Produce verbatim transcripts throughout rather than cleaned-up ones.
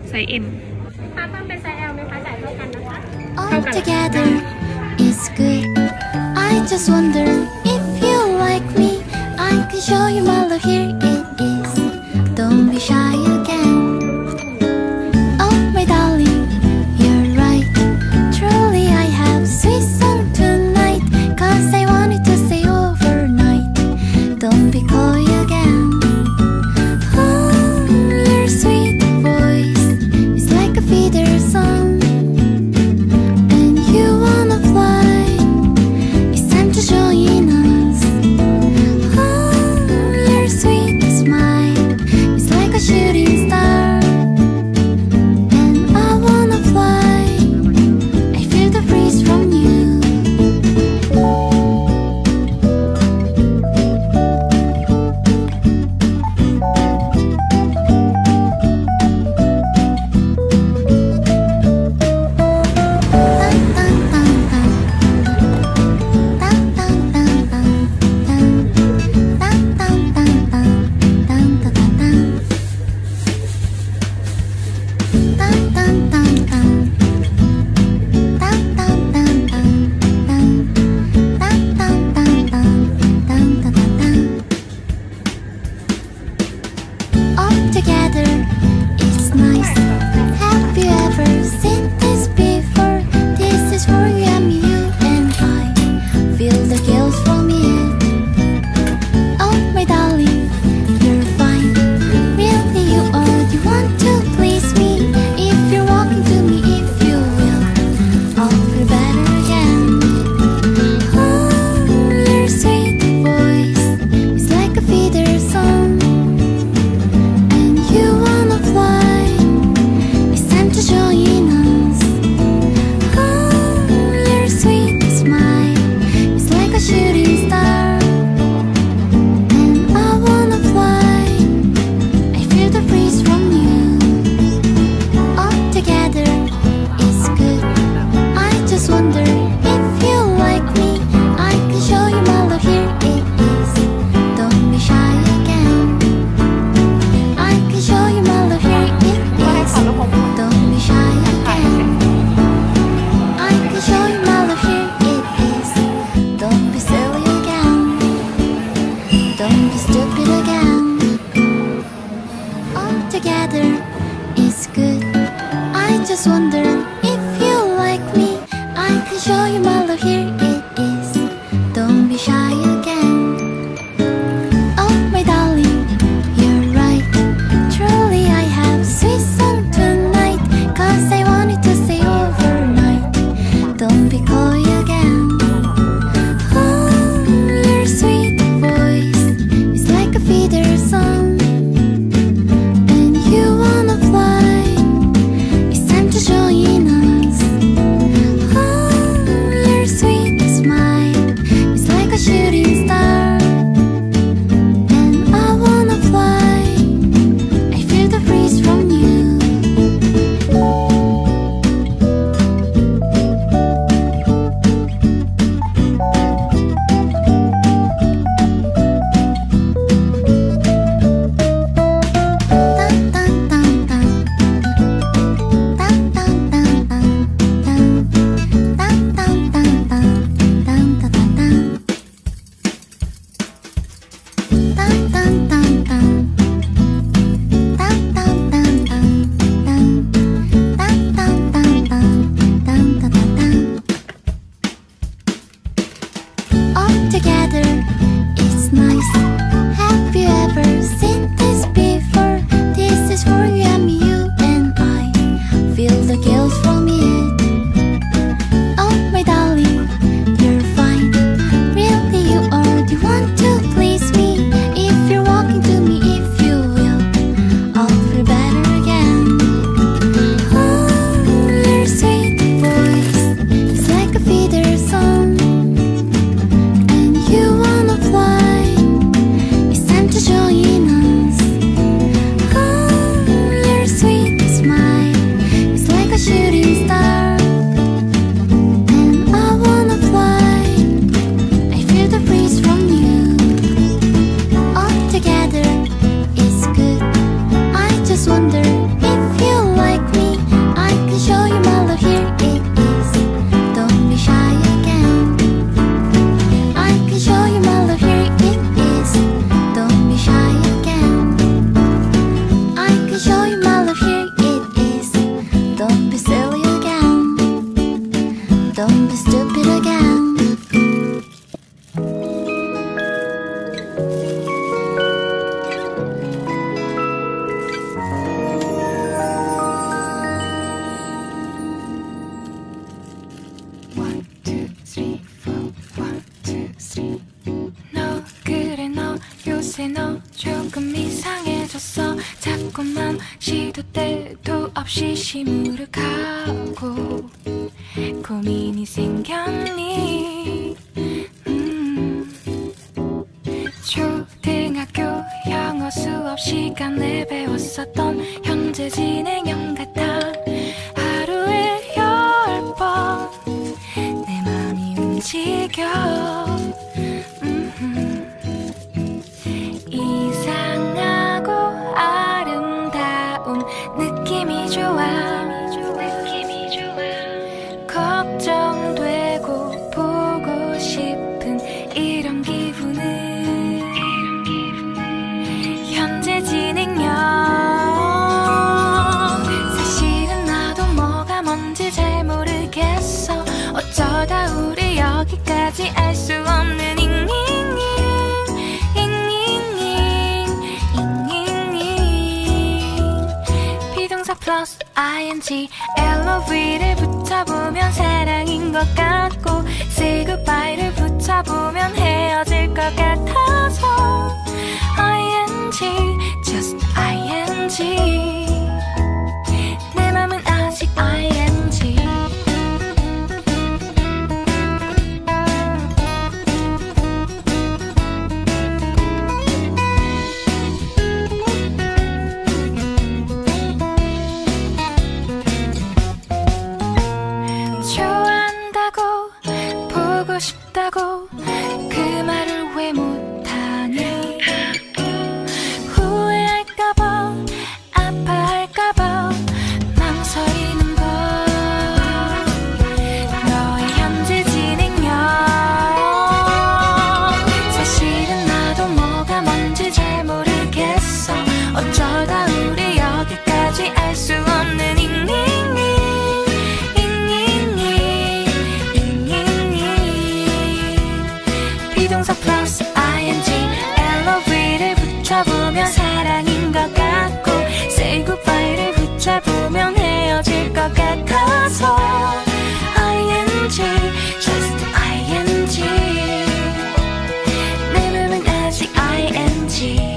ไซส์ M ถ้าเพิ่มเป็นไซส์ L ไหมคะจ่ายเท่ากันนะคะ All together is good. I just wonder if you like me. I can show you my love. Here it is. Don't be shy again. Oh my darling, you're right. Truly I have sweet song tonight. Cause I wanted to stay overnight. Don't be coy again. Oh, your sweet voice is like a feeder song. And you wanna fly. It's time to join us. Oh, your sweet smile is like a shooting star. And I wanna fly. I feel the breeze from you. All together it's nice. Have you ever seen this before? This is for you and me, you and I. Feel the gills from it. Oh my darling, you're fine. Really you are. You want to please me. If you're walking to me, if you will, I'll feel better again. Oh, your sweet voice is like a feeder song. And you wanna fly. It's time to join us. Oh, your sweet smile is like a shooting star. And I wanna fly. I feel the breeze from you. All together it's good. I just wonder if you like me. I can show you my love. Here it is. Don't be shy again. I can show you my love. Here it is. Don't be shy again. I can show you my love. Here it is. Don't be silly again. Don't be stupid again. All together it's good. I just wonder if you like me. I can show you my love. Here it is. Don't be shy again. Oh my darling, you're right. Truly I have sweet song tonight. Cause I wanted to stay overnight. Don't be coy again. Oh, your sweet voice is like a feeder song. And you wanna fly. It's time to join us. Oh, your sweet smile is like a shooting star. And I wanna fly. I feel the breeze from you. One, two, three, four. One, two, three. 너 그래 너 요새 너 조금 이상해졌어. 자꾸만 시도 때도 없이 시무룩하고 고민이 생겼니? 음. 초등학교 영어 수업 시간에 배웠었던 현재 진행형 같아. 하루에 열 번 내 맘이 움직여. 이상하고 아름다운 느낌이 좋아. 느낌이 좋아. 걱정되고 보고 싶은 이런 기분은 현재 진행형. 사실은 나도 뭐가 뭔지 잘 모르겠어. 어쩌다 우리 여기까지 알 수 없는 잉잉잉 플러스 ing 엘오브이를 붙여보면 사랑인 것 같고 say goodbye를 붙여보면 헤어질 것 같아서 ing just ing 내 맘은 아직 ing. 싶다고 그 말을 왜 못하니? 후회할까봐 아파할까봐 망설이는 걸. 너의 현재 진행형. 사실은 나도 뭐가 뭔지 잘 모르겠어. 어쩌다 우리 여기까지 알 수 없는 잉잉잉 비동사 플러스 ing 엘오브이를 붙여보면 사랑인 것 같고 say goodbye를 붙여보면 헤어질 것 같아서 ing just ing 내 맘은 아직 ing.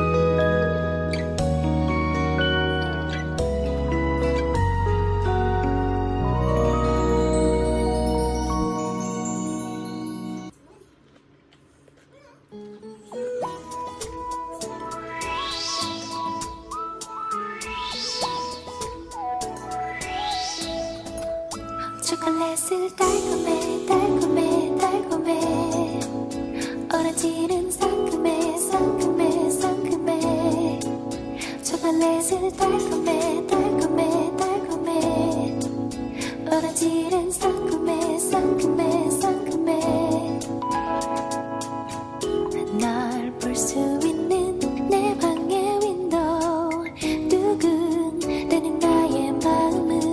초콜릿을 달콤해 달콤해 달콤해. 오렌지는 상큼해 상큼해 상큼해. 초콜릿을 달콤해 달콤해 달콤해. 오렌지는 상큼해 상큼해 상큼해. 널 볼 수 있는 내 방의 윈도우 두근대는 나의 마음은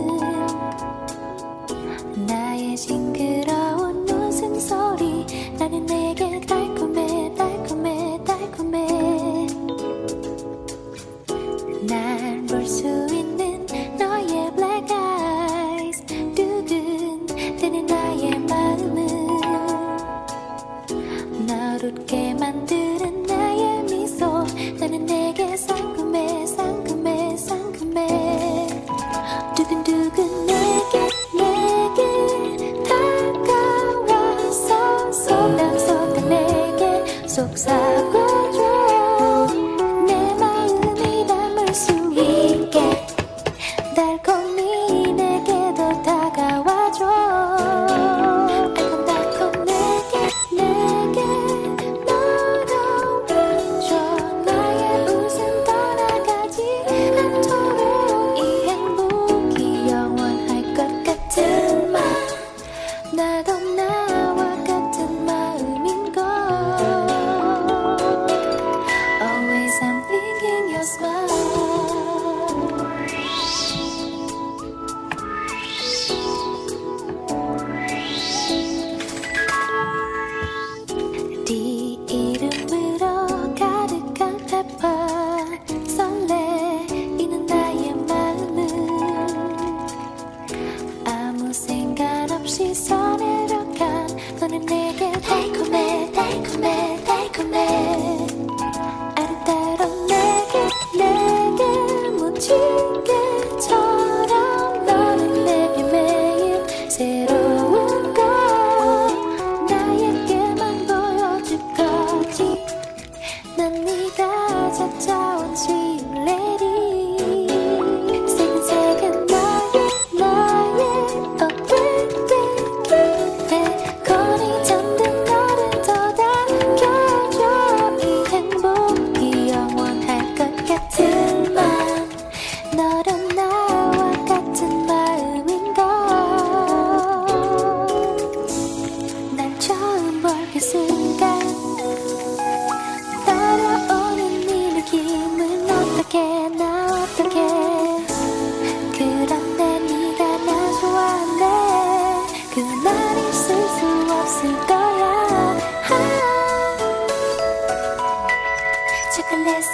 나의 싱그러운 웃음소리. 나는 내게 달콤해 달콤해 달콤해. 날 볼 수 있는 너의 black eyes 두근대는 나의 마음은 널 웃게 만드는 나의 미소. 나는 내게 상큼해 상큼해 상큼해. 두근두근 내게 속삭여줘. 내 마음이 담을 수 있게 달콤히 내게도 다가와줘. 달콤달콤 내게 내게 멀어와줘. 나의 웃음 떠나가지 않도록 이 행복이 영원할 것 같은 맘. 나도 나와 같은 마음인 걸. 네 이름으로 가득한 페퍼. 설레이는 나의 마음은 아무 생각 없이 서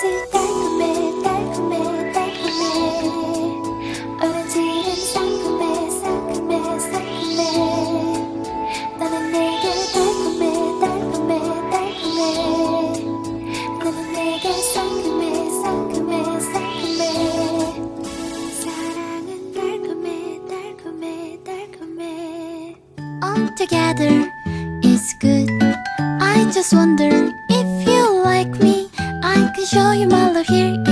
오렌지 달콤해 달콤해 달콤해 오렌지는 상큼해 상큼해 상큼해 나는 내게 달콤해 달콤해 달콤해 나는 내게 상큼해 상큼해 상큼해 사랑은 달콤해 달콤해 달콤해 All together is good I just wonder if you like me I can show you my love here